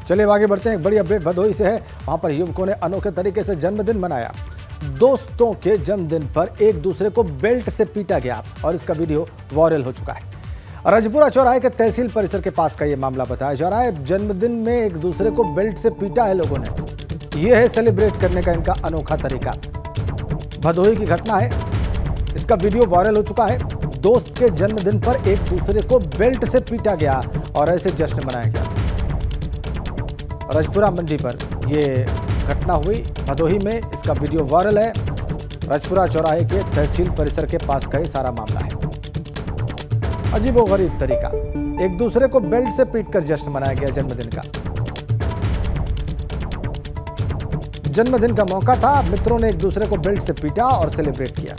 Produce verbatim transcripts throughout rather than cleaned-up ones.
चलिए आगे बढ़ते हैं। एक बड़ी अपडेट भदोही से है। वहां पर युवकों ने अनोखे तरीके से जन्मदिन मनाया। दोस्तों के जन्मदिन पर एक दूसरे को बेल्ट से पीटा गया और इसका वीडियो वायरल हो चुका है। रजपुरा चौराहे के तहसील परिसर के पास का यह मामला बताया जा रहा है। जन्मदिन में एक दूसरे को बेल्ट से पीटा है लोगों ने। यह है सेलिब्रेट करने का इनका अनोखा तरीका। भदोही की घटना है, इसका वीडियो वायरल हो चुका है। दोस्त के जन्मदिन पर एक दूसरे को बेल्ट से पीटा गया और ऐसे जश्न मनाया गया। रजपुरा मंडी पर यह घटना हुई भदोही में। इसका वीडियो वायरल है। रजपुरा चौराहे के तहसील परिसर के पास का ये सारा मामला है। अजीबोगरीब तरीका, एक दूसरे को बेल्ट से पीटकर जश्न मनाया गया जन्मदिन का। जन्मदिन का मौका था, मित्रों ने एक दूसरे को बेल्ट से पीटा और सेलिब्रेट किया।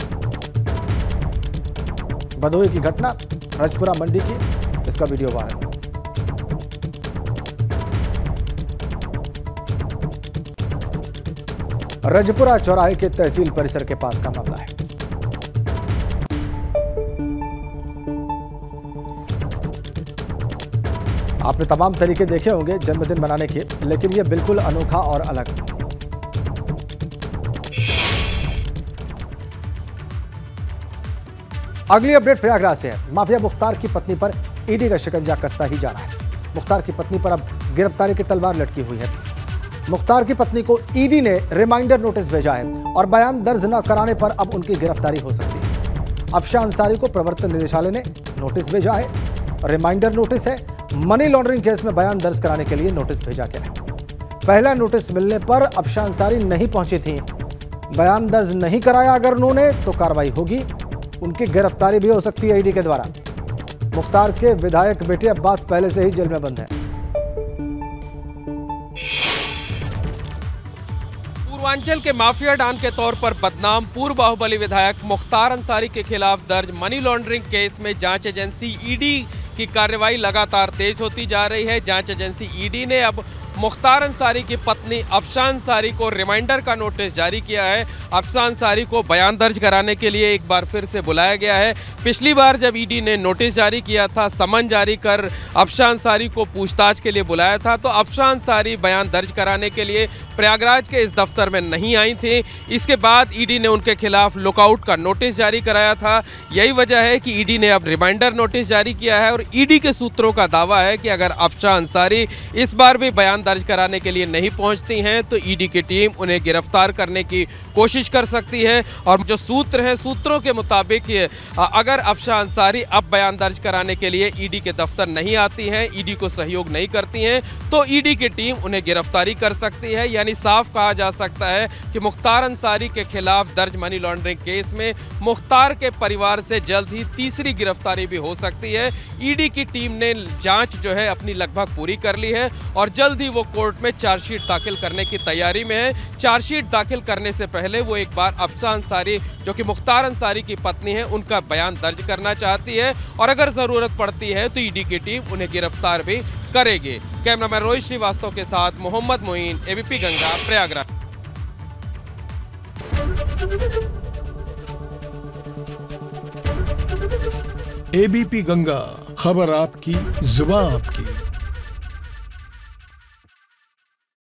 भदोही की घटना, रजपुरा मंडी की, इसका वीडियो वायरल। रजपुरा चौराहे के तहसील परिसर के पास का मामला है। आपने तमाम तरीके देखे होंगे जन्मदिन मनाने के, लेकिन यह बिल्कुल अनोखा और अलग। अगली अपडेट प्रयागराज से है। माफिया मुख्तार की पत्नी पर ईडी का शिकंजा कसता ही जा रहा है। मुख्तार की पत्नी पर अब गिरफ्तारी की तलवार लटकी हुई है। मुख्तार की पत्नी को ईडी ने रिमाइंडर नोटिस भेजा है और बयान दर्ज न कराने पर अब उनकी गिरफ्तारी हो सकती है। अफशान अंसारी को प्रवर्तन निदेशालय ने नोटिस भेजा है। रिमाइंडर नोटिस है। मनी लॉन्ड्रिंग केस में बयान दर्ज कराने के लिए नोटिस भेजा गया है। पहला नोटिस मिलने पर अफशान अंसारी नहीं पहुंची थी। बयान दर्ज नहीं कराया अगर उन्होंने तो कार्रवाई होगी। उनकी गिरफ्तारी भी हो सकती है ईडी के द्वारा। मुख्तार के विधायक बेटे अब्बास पहले से ही जेल में बंद हैं। पूर्वांचल के माफिया डॉन के तौर पर बदनाम पूर्व बाहुबली विधायक मुख्तार अंसारी के खिलाफ दर्ज मनी लॉन्ड्रिंग केस में जांच एजेंसी ईडी की कार्रवाई लगातार तेज होती जा रही है। जांच एजेंसी ईडी ने अब मुख्तार अंसारी की पत्नी अफशान अंसारी को रिमाइंडर का नोटिस जारी किया है। अफशान अंसारी को बयान दर्ज कराने के लिए एक बार फिर से बुलाया गया है। पिछली बार जब ईडी ने नोटिस जारी किया था, समन जारी कर अफशान अंसारी को पूछताछ के लिए बुलाया था, तो अफशान अंसारी बयान दर्ज कराने के लिए प्रयागराज के इस दफ्तर में नहीं आई थी। इसके बाद ईडी ने उनके खिलाफ लुकआउट का नोटिस जारी कराया था। यही वजह है कि ईडी ने अब रिमाइंडर नोटिस जारी किया है और ईडी के सूत्रों का दावा है कि अगर अफशान अंसारी इस बार भी बयान दर्ज कराने के लिए नहीं पहुंचती हैं तो ईडी की टीम उन्हें गिरफ्तार करने की कोशिश कर सकती है। और जो सूत्र हैं, सूत्रों के मुताबिक अगर अफशान अंसारी अब बयान दर्ज कराने के लिए ईडी के दफ्तर नहीं आती हैं, ईडी को सहयोग नहीं करती हैं, तो ईडी की टीम उन्हें गिरफ्तारी कर सकती है। यानी साफ कहा जा सकता है कि मुख्तार अंसारी के खिलाफ दर्ज मनी लॉन्ड्रिंग केस में मुख्तार के परिवार से जल्द ही तीसरी गिरफ्तारी भी हो सकती है। ईडी की टीम ने जांच जो है अपनी लगभग पूरी कर ली है और जल्द ही वो कोर्ट में चार्जशीट दाखिल करने की तैयारी में है। चार्जशीट दाखिल करने से पहले वो एक बार अफशान अंसारी, जो कि मुख्तार अंसारी की पत्नी है, उनका बयान दर्ज करना चाहती है और अगर जरूरत पड़ती है तो ईडी की टीम उन्हें गिरफ्तार भी करेगी। कैमरामैन रोहित श्रीवास्तव के साथ मोहम्मद मोइन, एबीपी गंगा, प्रयागराज। एबीपी गंगा, खबर आपकी, जुबान आपकी।